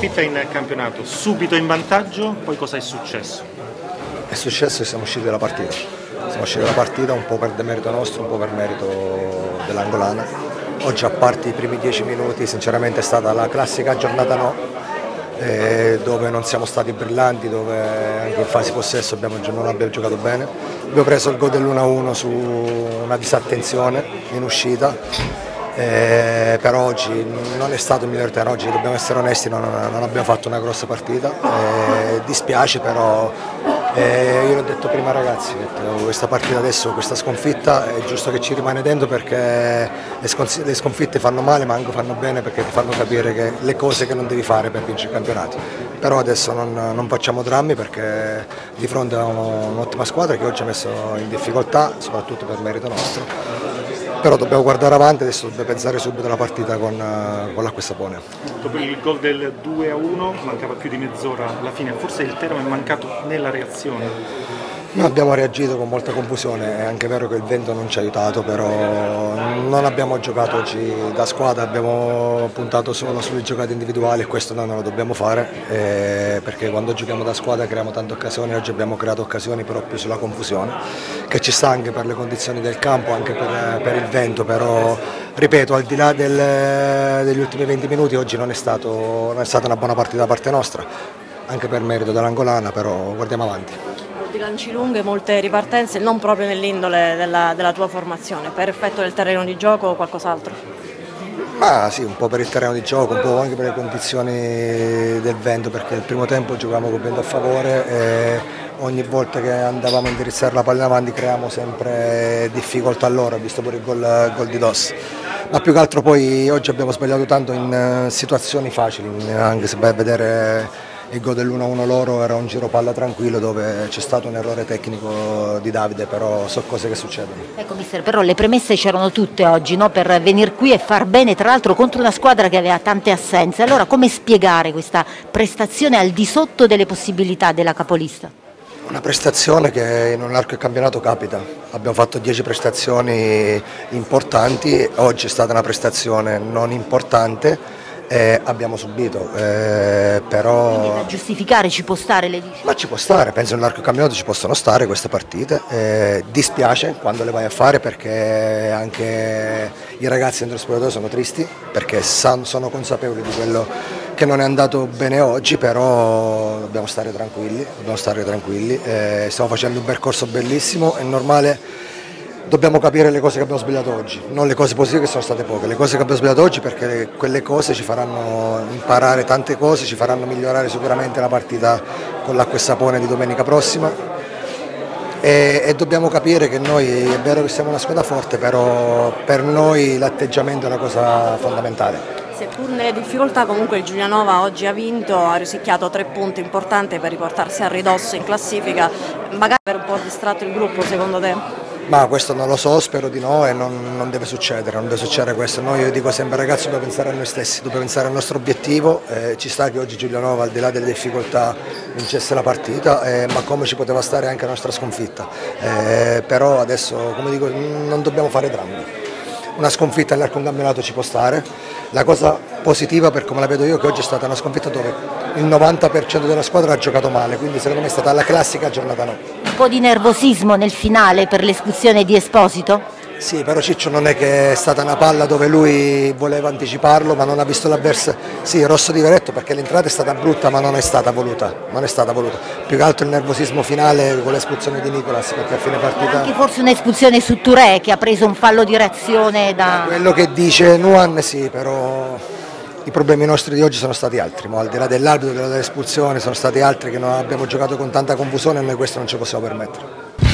partita in campionato, subito in vantaggio, poi cosa è successo? È successo che siamo usciti dalla partita. Siamo usciti dalla partita un po' per demerito nostro, un po' per merito dell'Angolana. Oggi, a parte i primi 10 minuti, sinceramente è stata la classica giornata no, dove non siamo stati brillanti, dove anche in fase possesso non abbiamo giocato bene. Abbiamo preso il gol dell'1-1 su una disattenzione in uscita, però oggi non è stato il miglior tempo. Oggi dobbiamo essere onesti, non abbiamo fatto una grossa partita, dispiace, però io l'ho detto prima ragazzi, questa partita adesso, questa sconfitta è giusto che ci rimane dentro, perché le sconfitte fanno male ma anche fanno bene, perché ti fanno capire che le cose che non devi fare per vincere i campionati. Però adesso non facciamo drammi, perché di fronte a un'ottima squadra che oggi ha messo in difficoltà, soprattutto per merito nostro. Però dobbiamo guardare avanti, adesso dobbiamo pensare subito alla partita con l'Acqua e Sapone. Dopo il gol del 2-1 mancava più di mezz'ora alla fine, forse il termine è mancato nella reazione. Noi abbiamo reagito con molta confusione, è anche vero che il vento non ci ha aiutato, però non abbiamo giocato oggi da squadra, abbiamo puntato solo sulle giocate individuali e questo noi non lo dobbiamo fare, perché quando giochiamo da squadra creiamo tante occasioni. Oggi abbiamo creato occasioni però più sulla confusione, che ci sta anche per le condizioni del campo, anche per il vento, però ripeto, al di là degli ultimi 20 minuti oggi non è stata una buona partita da parte nostra, anche per merito dell'Angolana, però guardiamo avanti. Di lanci lunghe, molte ripartenze, non proprio nell'indole della tua formazione, per effetto del terreno di gioco o qualcos'altro? Ma sì, un po' per il terreno di gioco, un po' anche per le condizioni del vento, perché il primo tempo giocavamo con vento a favore e ogni volta che andavamo a indirizzare la palla in avanti creiamo sempre difficoltà a loro, visto pure il gol di Dos. Ma più che altro poi oggi abbiamo sbagliato tanto in situazioni facili, anche se vai a vedere il gol dell'1-1 loro era un giro palla tranquillo dove c'è stato un errore tecnico di Davide, però sono cose che succedono. Ecco mister, però le premesse c'erano tutte oggi, no? Per venire qui e far bene, tra l'altro contro una squadra che aveva tante assenze. Allora come spiegare questa prestazione al di sotto delle possibilità della capolista? Una prestazione che in un arco del campionato capita, abbiamo fatto 10 prestazioni importanti, oggi è stata una prestazione non importante. Abbiamo subito, però... Quindi da giustificare ci può stare, le dici? Ma ci può stare, penso che nell'arco campionato ci possono stare queste partite, dispiace quando le vai a fare, perché anche i ragazzi dentro lo spogliatoio sono tristi, perché sono consapevoli di quello che non è andato bene oggi, però dobbiamo stare tranquilli, stiamo facendo un percorso bellissimo, è normale. Dobbiamo capire le cose che abbiamo sbagliato oggi, non le cose positive che sono state poche, le cose che abbiamo sbagliato oggi, perché quelle cose ci faranno imparare tante cose, ci faranno migliorare sicuramente la partita con l'Acqua e Sapone di domenica prossima e dobbiamo capire che noi, è vero che siamo una squadra forte, però per noi l'atteggiamento è una cosa fondamentale. Seppur nelle difficoltà comunque il Giulianova oggi ha vinto, ha risicchiato 3 punti importanti per riportarsi a ridosso in classifica, magari per un po' distratto il gruppo secondo te? Ma questo non lo so, spero di no e non deve succedere questo. Noi, io dico sempre ragazzi, dobbiamo pensare a noi stessi, dobbiamo pensare al nostro obiettivo, ci sta che oggi Giulianova al di là delle difficoltà vincesse la partita, ma come ci poteva stare anche la nostra sconfitta, però adesso come dico non dobbiamo fare drammi. Una sconfitta all'arco un campionato ci può stare, la cosa positiva per come la vedo io è che oggi è stata una sconfitta dove il 90% della squadra ha giocato male, quindi secondo me è stata la classica giornata no. Un po' di nervosismo nel finale per l'espulsione di Esposito? Sì, però Ciccio non è che è stata una palla dove lui voleva anticiparlo ma non ha visto l'avversario. Sì, rosso di Veretto perché l'entrata è stata brutta ma non è stata voluta. Più che altro il nervosismo finale con l'espulsione di Nicolas, perché a fine partita... Anche forse un'espulsione su Touré che ha preso un fallo di reazione da... Quello che dice Nuan sì, però i problemi nostri di oggi sono stati altri, al di là dell'arbitro, dell'espulsione, sono stati altri che non abbiamo giocato con tanta confusione e noi questo non ce lo possiamo permettere.